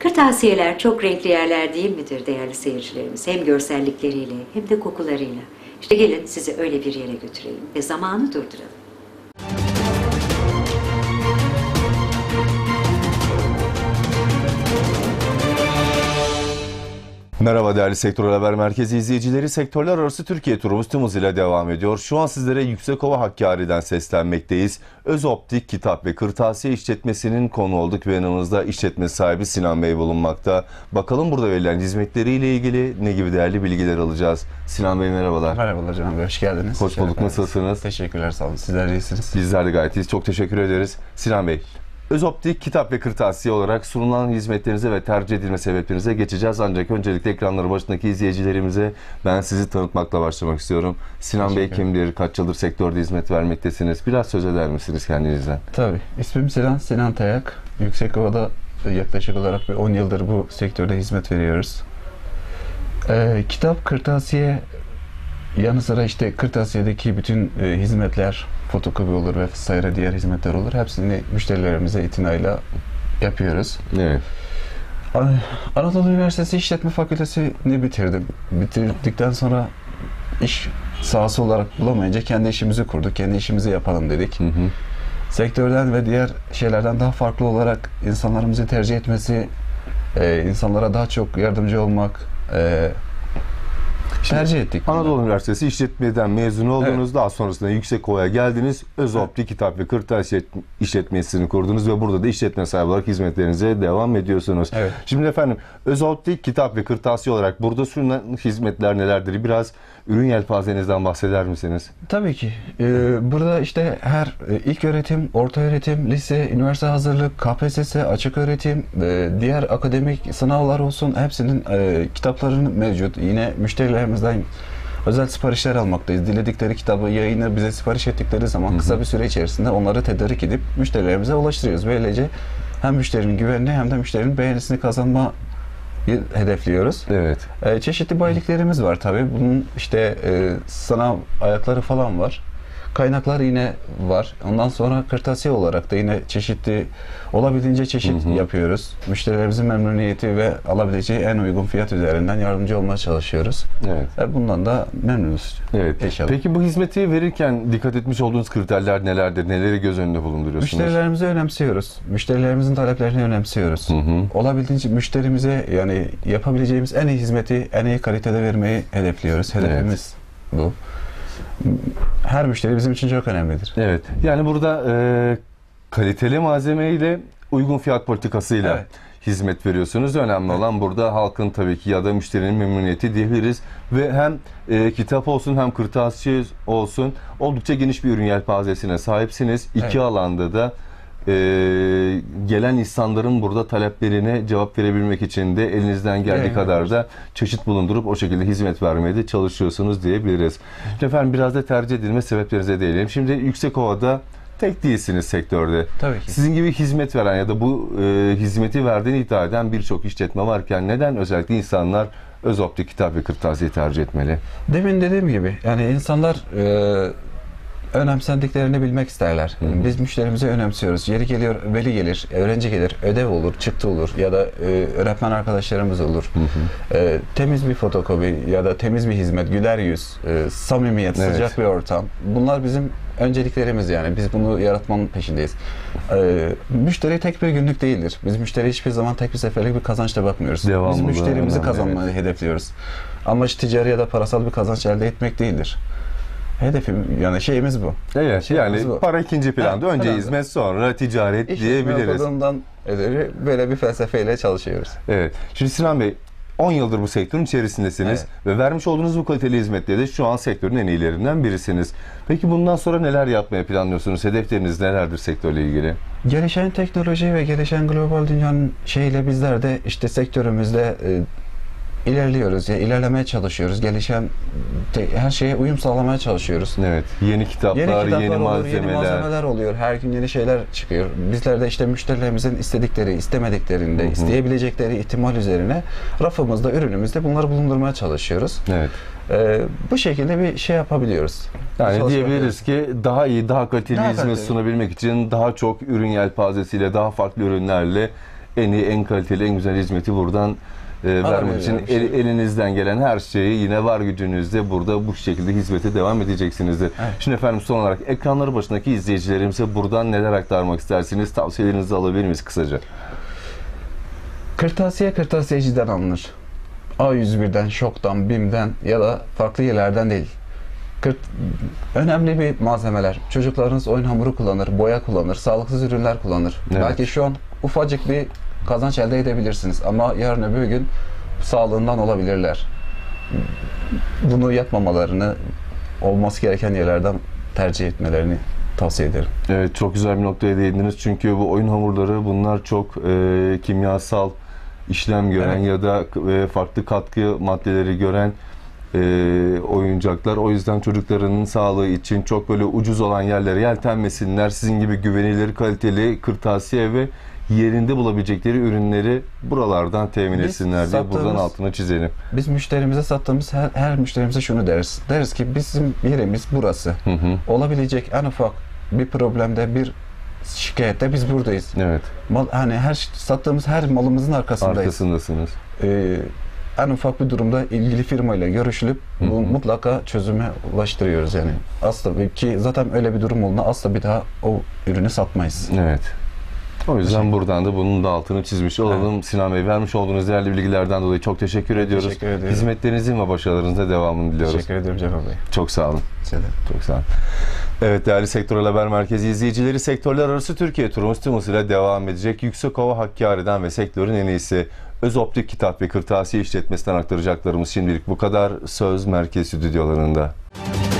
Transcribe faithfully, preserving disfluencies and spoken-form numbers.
Kırtasiyeler çok renkli yerler değil midir değerli seyircilerimiz? Hem görsellikleriyle hem de kokularıyla. İşte gelin sizi öyle bir yere götüreyim ve zamanı durduralım. Merhaba değerli Sektör Haber Merkezi izleyicileri. Sektörler arası Türkiye turumuz tüm hızıyla devam ediyor. Şu an sizlere Yüksekova Hakkari'den seslenmekteyiz. Özoptik Kitap ve Kırtasiye İşletmesi'nin konu olduk ve yanımızda işletme sahibi Sinan Bey bulunmakta. Bakalım burada verilen hizmetleriyle ilgili ne gibi değerli bilgiler alacağız. Sinan Bey merhabalar. Merhabalar Can Bey, hoş geldiniz. Hoş bulduk, nasılsınız? Teşekkürler, sağ olun. Sizler iyisiniz. Bizler de gayet iyiyiz. Çok teşekkür ederiz. Sinan Bey, Özoptik Kitap ve Kırtasiye olarak sunulan hizmetlerinize ve tercih edilme sebeplerinize geçeceğiz. Ancak öncelikle ekranları başındaki izleyicilerimize ben sizi tanıtmakla başlamak istiyorum. Sinan Bey kimdir? Kaç yıldır sektörde hizmet vermektesiniz? Biraz söz eder misiniz kendinizden? Tabii. İsmim Sinan, Sinan Tayak. Yüksekova'da yaklaşık olarak bir on yıldır bu sektörde hizmet veriyoruz. Ee, kitap, kırtasiye yanı sıra işte kırtasiyedeki bütün e, hizmetler, fotokopi olur ve vesaire diğer hizmetler olur. Hepsini müşterilerimize itinayla yapıyoruz. Evet. Anadolu Üniversitesi İşletme Fakültesini bitirdim. Bitirdikten sonra iş sahası olarak bulamayınca kendi işimizi kurduk. Kendi işimizi yapalım dedik. Hı hı. Sektörden ve diğer şeylerden daha farklı olarak insanlarımızı tercih etmesi, e, insanlara daha çok yardımcı olmak, e, tercih ettik. Anadolu Üniversitesi İşletmeden mezun oldunuz. Evet. Daha sonrasında Yüksekova'ya geldiniz. Özoptik evet. Kitap ve Kırtasiye İşletmesi'ni kurdunuz ve burada da işletme sahibi olarak hizmetlerinize devam ediyorsunuz. Evet. Şimdi efendim, Özoptik Kitap ve Kırtasiye olarak burada sunulan hizmetler nelerdir? Biraz ürün yelpazenizden bahseder misiniz? Tabii ki. Ee, burada işte her e, ilk öğretim, orta öğretim, lise, üniversite hazırlık, K P S S, açık öğretim, e, diğer akademik sınavlar olsun hepsinin e, kitaplarının mevcut. Yine müşterilerimizden özel siparişler almaktayız. Diledikleri kitabı, yayını bize sipariş ettikleri zaman hı hı. kısa bir süre içerisinde onları tedarik edip müşterilerimize ulaştırıyoruz. Böylece hem müşterinin güvenini hem de müşterinin beğenisini kazanma hedefliyoruz. Evet. E, çeşitli bayiliklerimiz var tabii. Bunun işte e, sınav ayakları falan var. Kaynaklar yine var. Ondan sonra kırtasiye olarak da yine çeşitli, olabildiğince çeşit hı hı. yapıyoruz. Müşterilerimizin memnuniyeti ve alabileceği en uygun fiyat üzerinden yardımcı olmaya çalışıyoruz. Evet. E, bundan da memnunuz. Evet. İnşallah. Peki bu hizmeti verirken dikkat etmiş olduğunuz kriterler nelerdir? Neleri göz önünde bulunduruyorsunuz? Müşterilerimizi önemsiyoruz. Müşterilerimizin taleplerini önemsiyoruz. Hı hı. Olabildiğince müşterimize yani yapabileceğimiz en iyi hizmeti en iyi kalitede vermeyi hedefliyoruz. Hedefimiz evet. bu. Her müşteri bizim için çok önemlidir. Evet. Yani burada e, kaliteli malzeme ile uygun fiyat politikasıyla evet. hizmet veriyorsunuz. Önemli evet. olan burada halkın tabii ki ya da müşterinin memnuniyeti diyebiliriz. Ve hem e, kitap olsun hem kırtasiye olsun oldukça geniş bir ürün yelpazesine sahipsiniz. İki evet. alanda da e, gelen insanların burada taleplerine cevap verebilmek için de elinizden geldiği evet. kadar da çeşit bulundurup o şekilde hizmet vermeye de çalışıyorsunuz diyebiliriz. Evet. Efendim biraz da tercih edilme sebeplerinize değinelim. Şimdi Yüksekova'da tek değilsiniz sektörde. Tabii ki. Sizin gibi hizmet veren ya da bu e, hizmeti verdiğini iddia eden birçok işletme varken neden özellikle insanlar Özoptik Kitap ve Kırtasiye tercih etmeli? Demin dediğim gibi yani insanlar e, önemsendiklerini bilmek isterler. Hı hı. Biz müşterimizi önemsiyoruz. Yeri geliyor, veli gelir, öğrenci gelir, ödev olur, çıktı olur ya da e, öğretmen arkadaşlarımız olur. Hı hı. E, temiz bir fotokopi ya da temiz bir hizmet, güler yüz, e, samimiyet, evet. sıcak bir ortam. Bunlar bizim önceliklerimiz yani. Biz bunu yaratmanın peşindeyiz. E, müşteri tek bir günlük değildir. Biz müşteri hiçbir zaman tek bir seferlik bir kazançla bakmıyoruz. Devamlı Biz müşterimizi önemli, kazanmayı evet. hedefliyoruz. Amaç ticari ya da parasal bir kazanç elde etmek değildir. Hedefim yani şeyimiz bu. Evet şeyimiz yani bu. Para ikinci planda. Evet, önce planda. Hizmet sonra ticaret İş diyebiliriz. İşletme böyle bir felsefeyle çalışıyoruz. Evet. Şimdi Sinan Bey on yıldır bu sektörün içerisindesiniz evet. ve vermiş olduğunuz bu kaliteli hizmetle de şu an sektörün en iyilerinden birisiniz. Peki bundan sonra neler yapmaya planlıyorsunuz? Hedefleriniz nelerdir sektörle ilgili? Gelişen teknoloji ve gelişen global dünyanın şeyiyle bizler de işte sektörümüzde e, İlerliyoruz, ya ilerlemeye çalışıyoruz. Gelişen te, her şeye uyum sağlamaya çalışıyoruz. Evet. Yeni kitaplar, yeni, kitaplar yeni olur, malzemeler. Yeni malzemeler oluyor. Her gün yeni şeyler çıkıyor. Bizler de işte müşterilerimizin istedikleri, istemediklerinde, hı hı. isteyebilecekleri ihtimal üzerine rafımızda, ürünümüzde bunları bulundurmaya çalışıyoruz. Evet. Ee, bu şekilde bir şey yapabiliyoruz. Yani diyebiliriz ki daha iyi, daha kaliteli daha hizmet kaliteli. sunabilmek için daha çok ürün yelpazesiyle, daha farklı ürünlerle en iyi, en kaliteli, en güzel hizmeti buradan e, vermek için işte. el- elinizden gelen her şeyi yine var gücünüzle burada bu şekilde hizmete devam edeceksinizdir. Evet. Şimdi efendim son olarak ekranları başındaki izleyicilerimize buradan neler aktarmak istersiniz? Tavsiyelerinizi alabilir miyiz kısaca? Kırtasiye kırtasiyeciden alınır. A yüz birden, Şok'tan, BİM'den ya da farklı yerlerden değil. Kırt, önemli bir malzemeler. Çocuklarınız oyun hamuru kullanır, boya kullanır, sağlıksız ürünler kullanır. Evet. Belki şu an ufacık bir kazanç elde edebilirsiniz ama yarın öbür gün sağlığından olabilirler. Bunu yapmamalarını, olması gereken yerlerden tercih etmelerini tavsiye ederim. Evet, çok güzel bir noktaya değindiniz çünkü bu oyun hamurları bunlar çok e, kimyasal işlem gören Evet. ya da e, farklı katkı maddeleri gören e, oyuncaklar. O yüzden çocuklarının sağlığı için çok böyle ucuz olan yerlere yeltenmesinler. Sizin gibi güvenilir, kaliteli kırtasiye ve yerinde bulabilecekleri ürünleri buralardan temin Biz etsinler diye buradan sattığımız- altına çizelim. Biz müşterimize sattığımız her, her müşterimize şunu deriz. Deriz ki bizim yerimiz burası. Hı hı. Olabilecek en ufak bir problemde, bir şikayette biz buradayız. Evet, Mal, hani her sattığımız her malımızın arkasındayız. arkasındasınız. Ee, en ufak bir durumda ilgili firmayla görüşülüp Hı hı. bu mutlaka çözüme ulaştırıyoruz yani. Asla ki zaten öyle bir durum olduğunda asla bir daha o ürünü satmayız. Evet. O yüzden buradan da bunun da altını çizmiş olalım. Sinan Bey, vermiş olduğunuz değerli bilgilerden dolayı çok teşekkür ediyoruz. Teşekkür ediyorum. Hizmetlerinizin ve başarılarınızın devamını diliyoruz. Teşekkür ediyorum Cemal Bey. Çok sağ olun. Size de. Çok sağ olun. Evet değerli Sektörel Haber Merkezi izleyicileri, sektörler arası Türkiye turumuz tüm hızıyla devam edecek. Yüksekova Hakkari'den ve sektörün en iyisi Özoptik Kitap ve Kırtasiye işletmesinden aktaracaklarımız şimdilik bu kadar. Söz Merkez Stüdyolarında.